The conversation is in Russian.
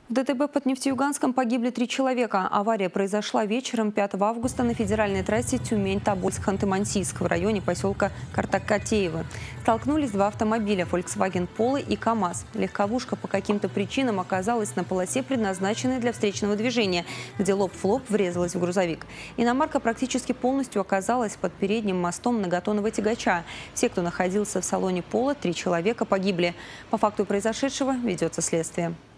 В ДТП под Нефтеюганском погибли 3 человека. Авария произошла вечером 5 августа на федеральной трассе Тюмень-Тобольск-Ханты-Мансийск в районе поселка Картакатеево. Столкнулись два автомобиля – Volkswagen Polo и КАМАЗ. Легковушка по каким-то причинам оказалась на полосе, предназначенной для встречного движения, где лоб в лоб врезалась в грузовик. Иномарка практически полностью оказалась под передним мостом многотонного тягача. Все, кто находился в салоне Polo, 3 человека, погибли. По факту произошедшего ведется следствие.